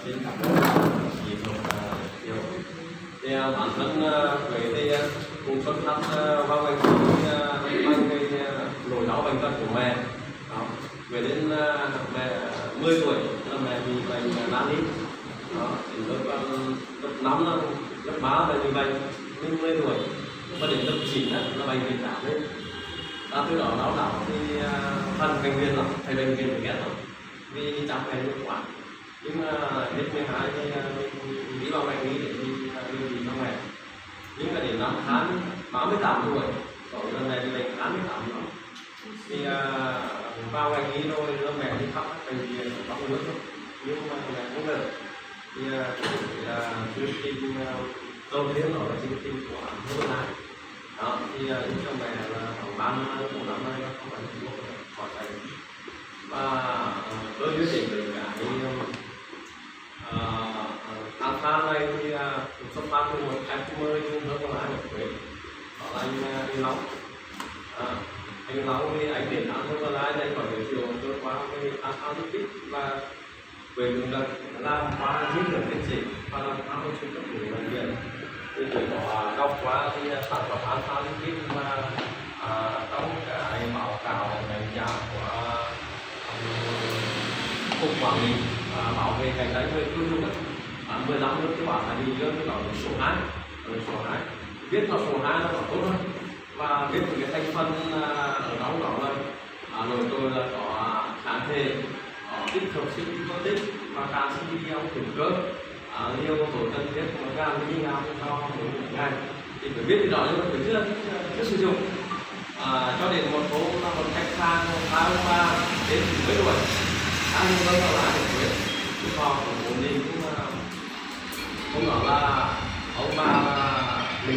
xin cảm ơn chị một điều. Thì bản thân về thì cũng xuất phát vào cái nỗi đau bệnh tật của mẹ. Đó. Về đến mẹ 10 tuổi là mẹ bị bệnh nan y. Đó. Thì lớp 5 lớp 3 là bị bệnh 10 tuổi. Và đến lớp 9 là bệnh viện cảm đấy. Từ đó đau đớn thì phần bệnh viện lắm, thầy bệnh viện phải ghét lắm. Vì đi chăm mẹ nhiều quá. Nhưng mà hết 12 thì mình đi vào bệnh lý để điều trị cho mẹ. Nhưng mà đến năm 38 tuổi, có lần này thì bệnh 28 tuổi. Thì vào bệnh lý rồi mẹ đi khắp bệnh viện khắp nước thôi. Nhưng mà mẹ không được. Thì chương trình đầu tiên đó là chương trình của Hương Lai. Đó, thì cho mẹ là khoảng 3 năm, 4 năm nay không phải là một khỏi bệnh. Và tôi giới thiệu về cái khám phá này thì xuất phát từ một khách mời trong nước của anh ở Huế, đó là anh Đinh Long. Anh Long thì anh đến ăn nước Lai anh có giới thiệu tôi qua cái analytics và về đường đất làm qua những đường tiến sĩ và làm khám phá chuyên cấp của bệnh viện. Thì tôi có đọc qua thì sản phẩm analytics mà trong cái báo cáo đánh giá của cục quản lý bảo vệ cạnh tranh người tiêu dùng 15 nước cái bản là đi dưới cái đó là số 2, viết vào số 2 nó còn tốt hơn và viết về cái thành phần ở đó là nội tôi là có kháng thể, có tích hợp sinh tích và canxi trong thủy cơ, nhiều tố cần thiết của gan mini nào cho mỗi ngày thì phải biết cái đó nhưng mà phải chưa sử dụng. Cho đến một số là một cách sang 23 đến 10 tuổi ăn vâng là lại được biết cái kho của bố mình cũng nói là ông bà mình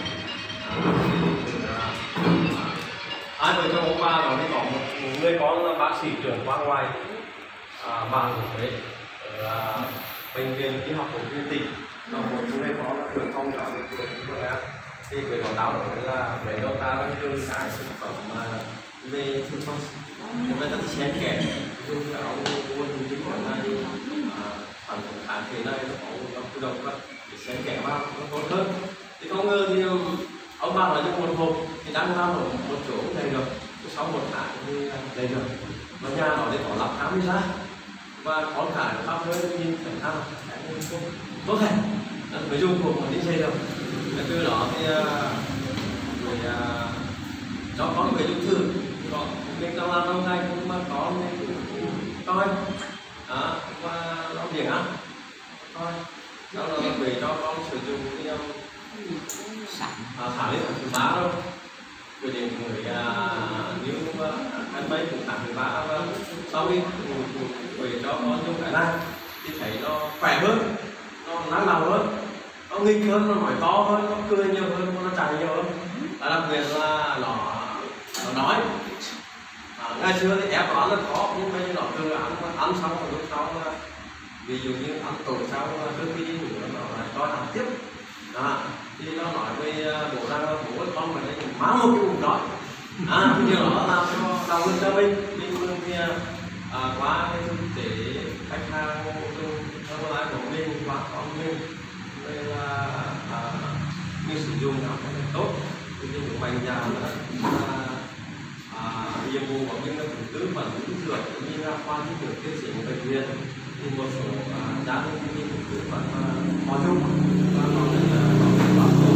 hai vợ chồng ông bà đó thì có một người con là bác sĩ trưởng khoa ngoài bà của Huế ở bệnh viện y học của tỉnh, và một người con là trưởng phòng giáo dục của thì người có đau là về đâu ta vẫn dùng cái thực phẩm về thực phẩm chúng ta rất xén kẽ dùng cái ống buôn những cái này sản phẩm kháng thể này nó có độc vật để xén kẽ vào nó tốt hơn. Thì không ngờ thì ông bà nói cho một hộp thì đang làm ở một chỗ đầy được, sau một tháng thì đầy được, và nhà nó thì có lắp khám đi ra và con cái nó khắp nơi nhìn phải nào cái tốt hơn phải dùng hộp mà đi xây được. Từ đó thì người cho con về dùng thử, mình đang làm trong ngày nhưng mà con coi và nó việc ăn coi đó là về cho con sử dụng cái thả lên thứ 3 đâu rồi đến người nếu anh mấy cũng thả thứ 3 và sau khi về cho con dùng cái này thì thấy nó khỏe hơn, nó năng động hơn, nó nghịch hơn, nó nói to hơn, nó cười nhiều hơn, nó chạy nhiều hơn, và đặc biệt là nó nói. Ngày xưa thì ép nó ăn rất khó nhưng bây giờ nó từ ăn xong rồi lúc sau ví dụ như ăn tối sau trước khi đi ngủ nó lại cho ăn tiếp. Thì nó nói với bố rằng là bố con phải lấy mang một cái bụng đó bây giờ nó làm cho đau lưng cho mình thì qua cái thực tế khách hàng dùng trong lái của mình và con mình đây là mình sử dụng nó phải tốt thì mình mạnh dạn nhiệm vụ của mình là cũng tư vấn dược như là khoa dinh dưỡng tiến sĩ của bệnh viện thì một số gia đình thì cũng tư vấn họ dùng và nó rất là bảo tồn.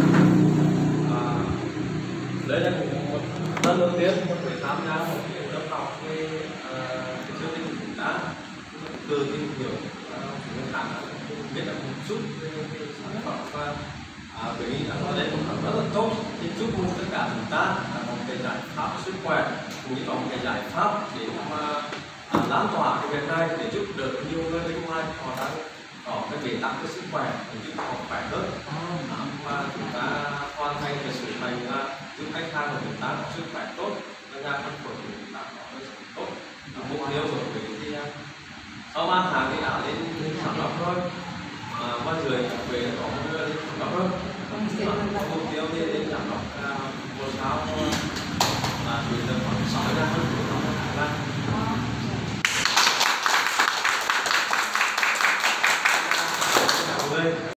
Đấy là một lần đầu tiên một buổi tham gia một cái lớp học về chương trình của chúng ta từ tìm hiểu chúng ta biết được một chút về sản phẩm và bởi vì nó đây một phần rất là tốt thì giúp tất cả chúng ta là một cái giải pháp sức khỏe cũng như có một cái giải pháp để mà lan tỏa cái việc này để giúp đỡ nhiều người bên ngoài họ đang có cái bế tắc cái sức khỏe để giúp họ khỏe hơn và chúng ta hoàn thành cái sự thành là giúp khách hàng của chúng ta có sức khỏe tốt và nhà phân phối của chúng ta có sức khỏe tốt. Mục tiêu của mình thì sau 3 tháng thì đã lên sản phẩm thôi và dưới về có đưa lên sản phẩm hơn. Mục tiêu thì lên sản phẩm một sao là từ tầm khoảng 6 ra hơn của nó là đây.